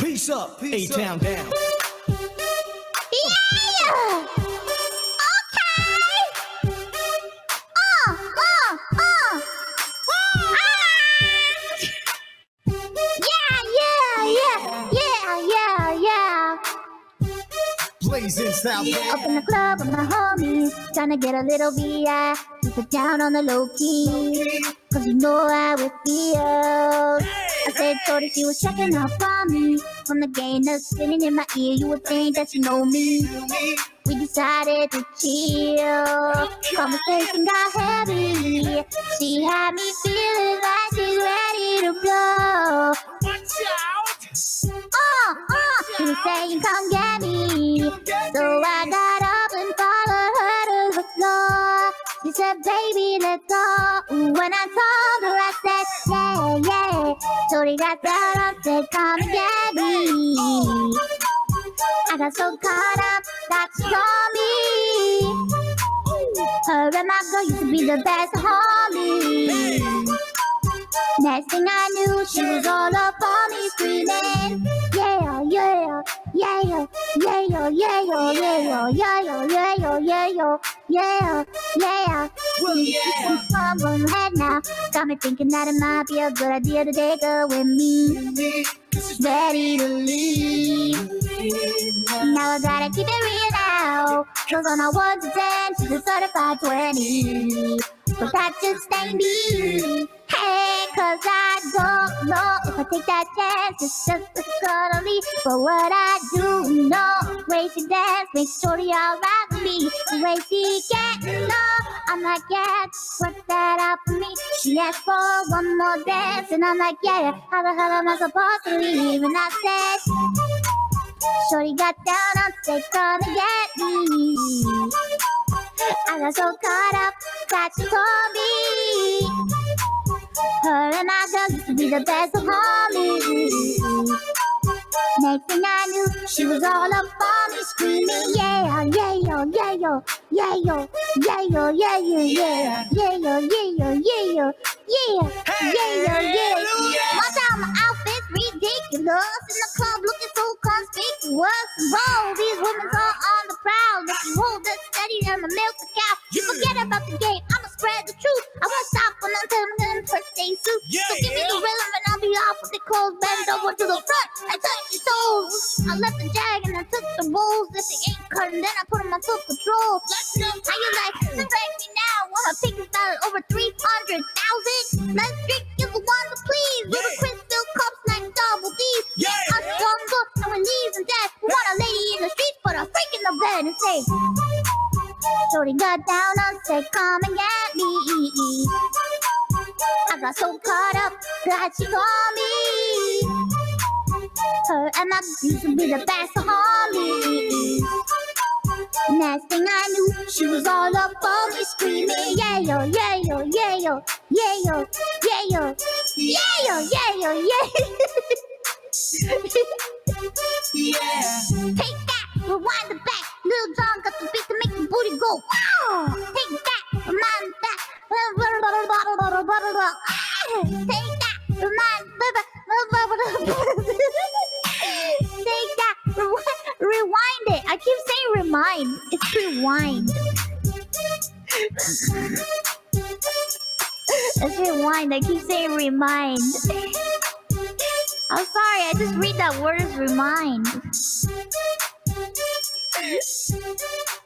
Peace up, A-Town down. Yeah! Okay! Yeah! Blazing style. Up in the club with my homies, tryna get a little VI. Keep it down on the low key, cause you know how it feels. I said, shorty, she was checking up on me. From the gainer spinning in my ear, you would think that you know me. We decided to chill. Conversation got heavy. She had me feeling like she's ready to blow. Watch out! She was saying, come get me. So I got up and followed her to the floor. She said, baby, let's go. When I told her, I said, yeah. Shorty got down and said, come and get me. I got so caught up that she called me. Her and my girl used to be the best homies. Next thing I knew, she was all up on me screaming, yeah, yeah, yeah, yeah, yeah, yeah, yeah, yeah, yeah, yeah, yeah, yeah. Come on ahead now, got me thinking that it might be a good idea to take her with me. Ready to leave. Now I gotta keep it real now, cause on a 1 to 10, she's a certified 20. But that just ain't me. Hey, cause I don't know if I take that chance, it's just gonna leave. But what I do know, way she dance makes shorty alright with me. The way she getting low, I'm like, yeah, work that out for me. She asked for one more dance, and I'm like, yeah, how the hell am I supposed to leave? And I said, shorty got down on stage, come and get me. I got so caught up that she told me her and my girl used to be the best of homies. Next thing I knew, she was all up on me screaming, yeah, yeah, yo, yeah, yo, yeah, yo, yeah, yo, yeah, yo, yeah, yeah, yo, yeah, yo, yeah, yo, yeah, yeah, yo, yeah. One time my outfit's ridiculous, in the club looking so conspicuous. Whoa, these women are on the prowl, looking hold that steady, I'm a milk the cow. You forget about the game, I'ma spread the truth. I won't stop until I'm in birthday suit. So give me the rhythm and I'll be off with the clothes. Bend over to the front and touch your toes. I left the jag and I took the rolls. If they ain't cutting, then I put them on full control. How you like, break me now? Well, her pink is valid over 300,000. Let's drink, you the one to please. With a crystal cups like double D's. Yeah, us one good and we leave and dead. We want a lady in the streets, but a freak in the bed and say, shorty got down and said, come and get me. I got so caught up that she called me. Her and my used to be the best of homies. Next thing I knew, she was all up on me screaming, yeah, yo, yeah, yo, yeah, yo, yeah, yo, yeah, yo, yeah, yo, yeah, yo, yeah. Yeah. Take that, rewind the back. Lil Jon got the beat to make the booty go, wow. Take that, remind that. Take that, remind. Take that, rewind it. I keep saying remind. It's rewind. It's rewind. I keep saying remind. I'm sorry. I just read that word as remind.